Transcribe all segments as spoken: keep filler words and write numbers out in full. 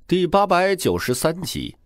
第八百九十三集。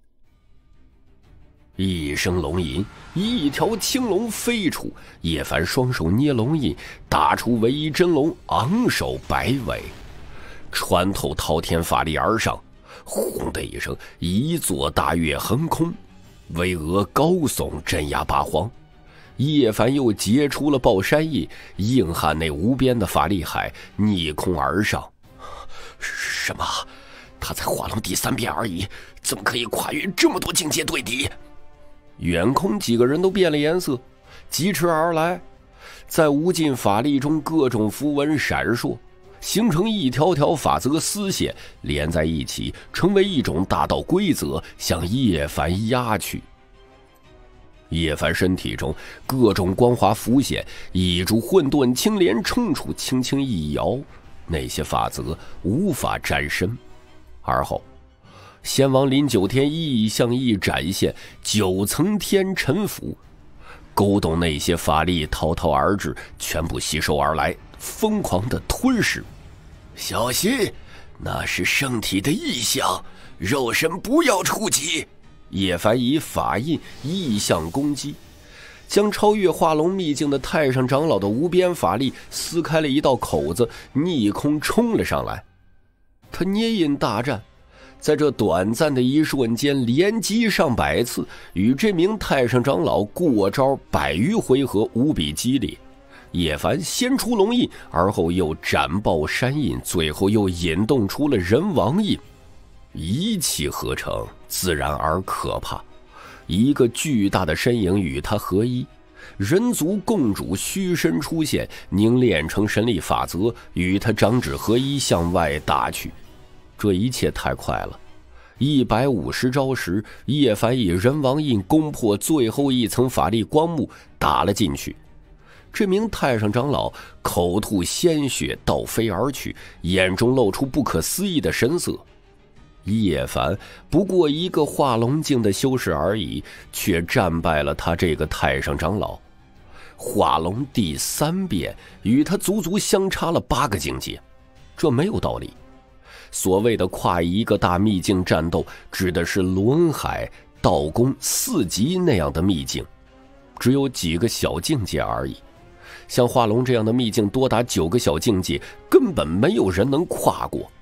一声龙吟，一条青龙飞出，叶凡双手捏龙印，打出唯一真龙，昂首摆尾，穿透滔天法力而上，轰的一声，一座大月横空，巍峨高耸，镇压八荒。叶凡又结出了爆山印，硬汉那无边的法力海逆空而上。什么？他才化龙第三变而已，怎么可以跨越这么多境界对敌？远空几个人都变了颜色，疾驰而来，在无尽法力中，各种符文闪烁，形成一条条法则丝线，连在一起，成为一种大道规则，向叶凡压去。叶凡身体中各种光华浮现，一株混沌青莲冲出，轻轻一摇，那些法则无法沾身。而后仙王临九天意象一展现，九层天沉浮，勾动那些法力滔滔而至，全部吸收而来，疯狂的吞噬。小心，那是圣体的意象，肉身不要触及。叶凡以法印意象攻击，将超越化龙秘境的太上长老的无边法力撕开了一道口子，逆空冲了上来。他捏印大战，在这短暂的一瞬间连击上百次，与这名太上长老过招百余回合，无比激烈。叶凡先出龙印，而后又斩爆山印，最后又引动出了人王印，一气呵成，自然而可怕。一个巨大的身影与他合一，人族共主虚身出现，凝练成神力法则，与他掌指合一，向外打去。这一切太快了，一百五十招时，叶凡以人王印攻破最后一层法力光幕，打了进去。这名太上长老口吐鲜血，倒飞而去，眼中露出不可思议的神色。叶凡不过一个化龙境的修士而已，却战败了他这个太上长老。化龙第三变与他足足相差了八个境界，这没有道理。所谓的跨一个大秘境战斗，指的是轮海、道宫四级那样的秘境，只有几个小境界而已。像化龙这样的秘境多达九个小境界，根本没有人能跨过。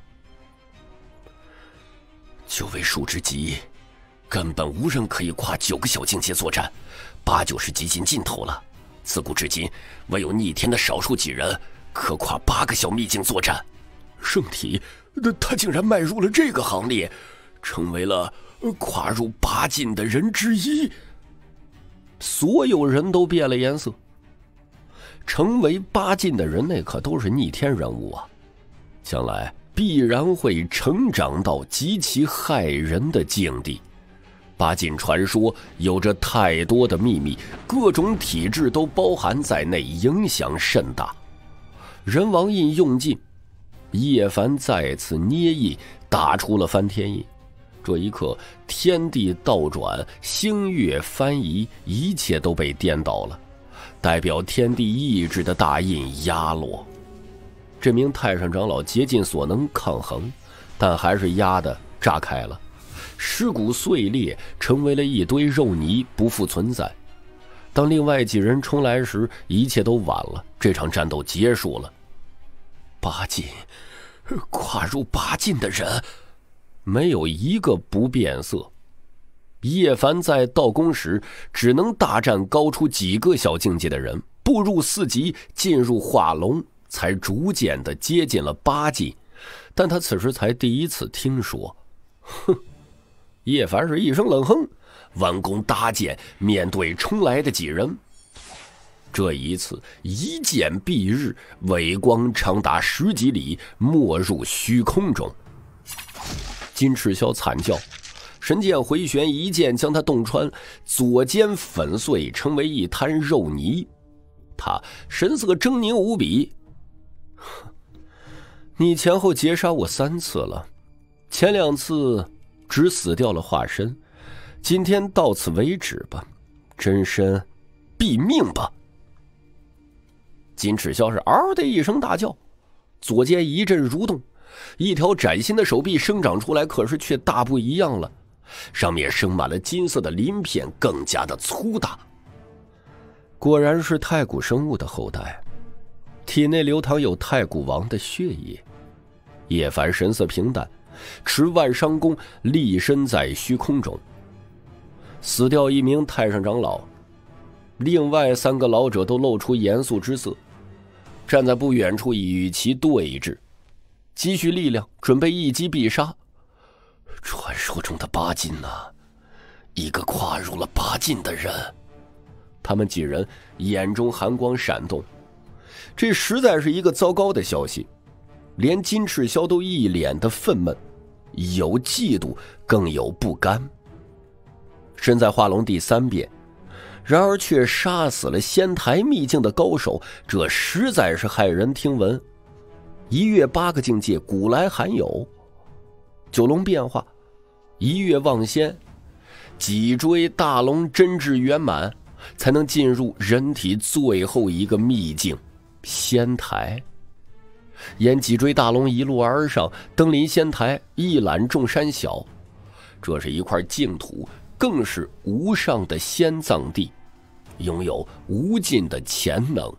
九位数之极，根本无人可以跨九个小境界作战，八九是极尽尽头了。自古至今，唯有逆天的少数几人可跨八个小秘境作战。圣体，他竟然迈入了这个行列，成为了跨入八境的人之一。所有人都变了颜色，成为八境的人那可都是逆天人物啊，将来必然会成长到极其骇人的境地。八境传说有着太多的秘密，各种体质都包含在内，影响甚大。人王印用尽，叶凡再次捏印，打出了翻天印。这一刻，天地倒转，星月翻移，一切都被颠倒了。代表天地意志的大印压落。这名太上长老竭尽所能抗衡，但还是压得炸开了，尸骨碎裂，成为了一堆肉泥，不复存在。当另外几人冲来时，一切都晚了，这场战斗结束了。八境，跨入八境的人，没有一个不变色。叶凡在道宫时只能大战高出几个小境界的人，步入四级，进入化龙，才逐渐的接近了八境。但他此时才第一次听说。哼！叶凡是一声冷哼，弯弓搭箭，面对冲来的几人。这一次一箭蔽日，尾光长达十几里，没入虚空中。金赤霄惨叫，神剑回旋，一剑将他洞穿，左肩粉碎，成为一滩肉泥。他神色狰狞无比。你前后截杀我三次了，前两次只死掉了化身，今天到此为止吧，真身毙命吧。金赤霄是嗷的一声大叫，左肩一阵蠕动， 一条崭新的手臂生长出来，可是却大不一样了，上面生满了金色的鳞片，更加的粗大。果然是太古生物的后代，体内流淌有太古王的血液。叶凡神色平淡，持万伤弓立身在虚空中。死掉一名太上长老，另外三个老者都露出严肃之色，站在不远处与其对峙，积蓄力量，准备一击必杀。传说中的八禁啊，一个跨入了八禁的人。他们几人眼中寒光闪动，这实在是一个糟糕的消息。连金赤霄都一脸的愤懑，有嫉妒，更有不甘。身在化龙第三变，然而却杀死了仙台秘境的高手，这实在是骇人听闻。一跃八个境界，古来罕有。九龙变化，一跃望仙，脊椎大龙真至圆满，才能进入人体最后一个秘境仙台。沿脊椎大龙一路而上，登临仙台，一览众山小。这是一块净土，更是无上的仙葬地，拥有无尽的潜能。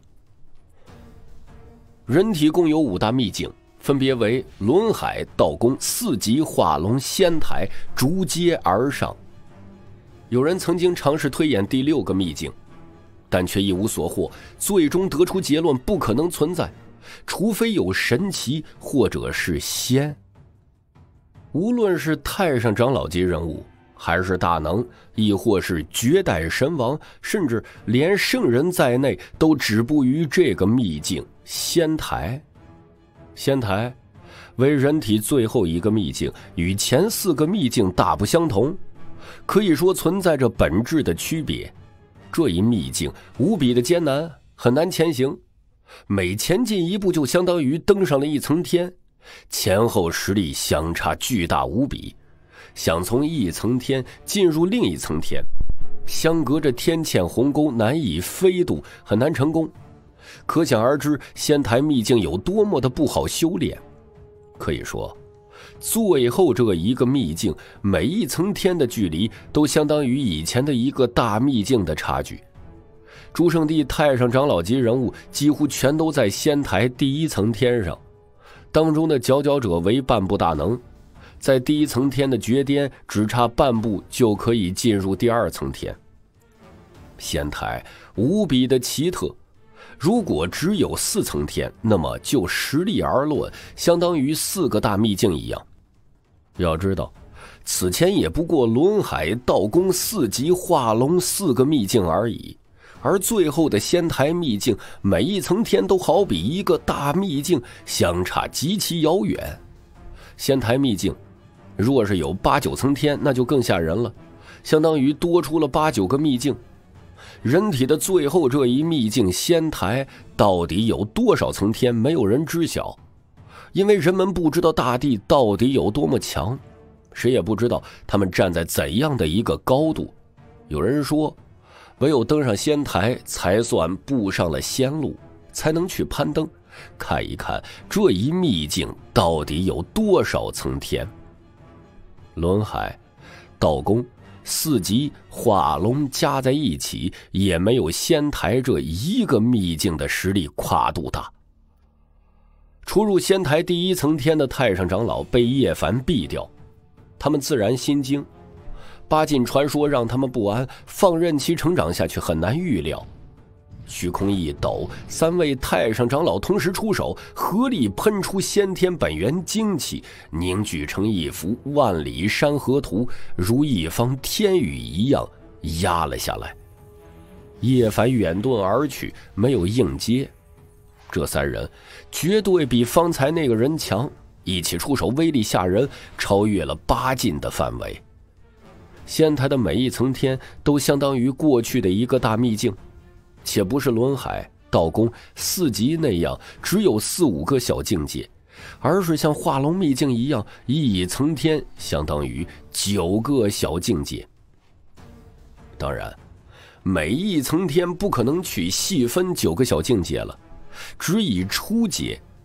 人体共有五大秘境，分别为轮海、道宫、四极、化龙、仙台，逐阶而上。有人曾经尝试推演第六个秘境，但却一无所获，最终得出结论：不可能存在，除非有神奇或者是仙。无论是太上长老级人物，还是大能，亦或是绝代神王，甚至连圣人在内，都止步于这个秘境仙台。仙台为人体最后一个秘境，与前四个秘境大不相同，可以说存在着本质的区别。这一秘境无比的艰难，很难前行，每前进一步就相当于登上了一层天，前后实力相差巨大无比。想从一层天进入另一层天，相隔着天堑鸿沟，难以飞渡，很难成功。可想而知，仙台秘境有多么的不好修炼。可以说，最后这一个秘境，每一层天的距离都相当于以前的一个大秘境的差距。诸圣地太上长老级人物几乎全都在仙台第一层天上，当中的佼佼者为半步大能，在第一层天的绝巅只差半步就可以进入第二层天。仙台无比的奇特，如果只有四层天，那么就实力而论，相当于四个大秘境一样。要知道，此前也不过轮海、道宫、四极、化龙四个秘境而已，而最后的仙台秘境，每一层天都好比一个大秘境，相差极其遥远。仙台秘境若是有八九层天，那就更吓人了，相当于多出了八九个秘境。人体的最后这一秘境仙台到底有多少层天，没有人知晓，因为人们不知道大地到底有多么强，谁也不知道他们站在怎样的一个高度。有人说，唯有登上仙台才算步上了仙路，才能去攀登，看一看这一秘境到底有多少层天。轮海、道宫、四极、化龙加在一起，也没有仙台这一个秘境的实力跨度大。出入仙台第一层天的太上长老被叶凡毙掉，他们自然心惊。八禁传说让他们不安，放任其成长下去很难预料。虚空一抖，三位太上长老同时出手，合力喷出先天本源精气，凝聚成一幅万里山河图，如一方天宇一样压了下来。叶凡远遁而去，没有应接。这三人绝对比方才那个人强，一起出手威力吓人，超越了八禁的范围。仙台的每一层天都相当于过去的一个大秘境，且不是轮海、道宫、四极那样只有四五个小境界，而是像化龙秘境一样，一层天相当于九个小境界。当然，每一层天不可能去细分九个小境界了，只以初阶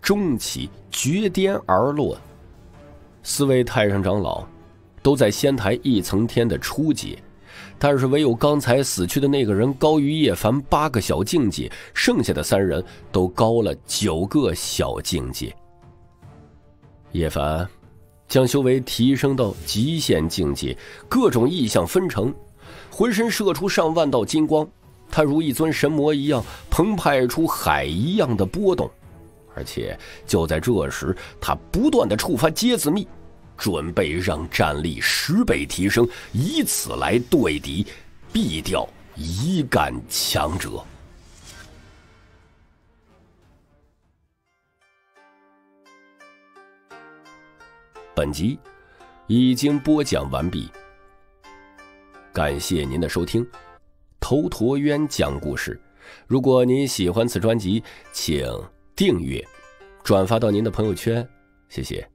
中期绝巅而论。四位太上长老都在仙台一层天的初阶，但是唯有刚才死去的那个人高于叶凡八个小境界，剩下的三人都高了九个小境界。叶凡将修为提升到极限境界，各种异象纷呈，浑身射出上万道金光，他如一尊神魔一样澎湃出海一样的波动。而且就在这时，他不断地触发蝎子秘，准备让战力十倍提升，以此来对敌，毙掉一干强者。本集已经播讲完毕，感谢您的收听。头陀渊讲故事，如果您喜欢此专辑，请订阅、转发到您的朋友圈，谢谢。